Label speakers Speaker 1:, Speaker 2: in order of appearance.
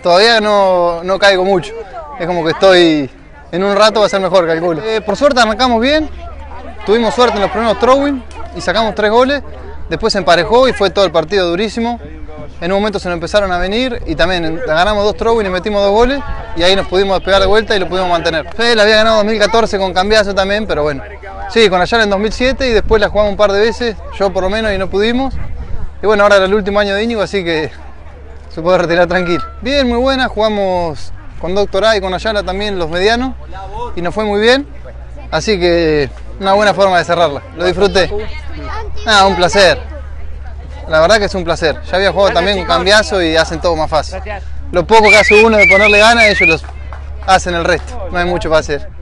Speaker 1: todavía no caigo mucho. Es como que estoy, en un rato va a ser mejor, calculo. Por suerte arrancamos bien, tuvimos suerte en los primeros throwing y sacamos 3 goles. Después se emparejó y fue todo el partido durísimo. En un momento se nos empezaron a venir y también ganamos 2 throwing y metimos 2 goles. Y ahí nos pudimos despegar de vuelta y lo pudimos mantener. Él había ganado 2014 con Cambiazo también, pero bueno. Sí, con Ayala en 2007 y después la jugamos un par de veces, yo por lo menos, y no pudimos. Y bueno, ahora era el último año de Íñigo, así que se puede retirar tranquilo. Bien, muy buena, jugamos con Dr. A y con Ayala también los medianos y nos fue muy bien. Así que una buena forma de cerrarla, lo disfruté. Un placer. La verdad que es un placer. Ya había jugado también con Cambiazo y hacen todo más fácil. Lo poco que hace uno de ponerle ganas, ellos los hacen el resto. No hay mucho para hacer.